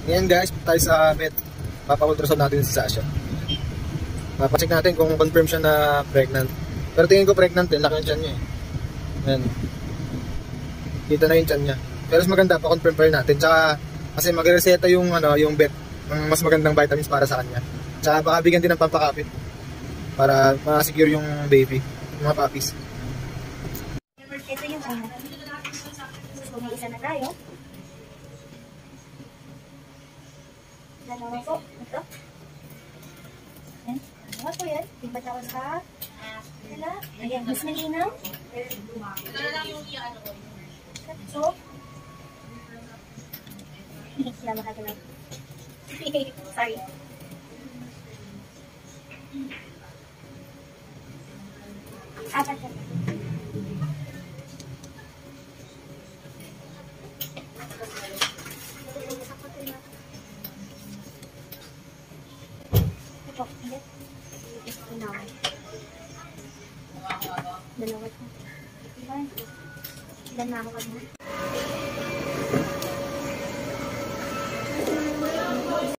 Ngayon guys, tayo sa vet. Papa-ultrasound natin si Sasha. Papacheck natin kung confirm siya na pregnant. Pero tingin ko pregnant din, laki ng tiyan niya eh. Ayan. Kita na yung tiyan niya. Pero mas maganda pa confirm pa rin natin. Tsaka kasi magreseta yung yung vet ng mas magandang vitamins para sa kanya. Tsaka baka bigyan din ng pampakapit para ma-secure yung baby, yung mga puppies. Ito yung kung may isa na tayo. Dalawa po. Ito. Ayan. Dalawa po yan. Ibat ako sa nila. Ayan. Mas malinaw. Ito na lang yung ano ko. So. Sila makagalaw. Sorry. Apat ka. Dalawa. Ilan na ako kanina?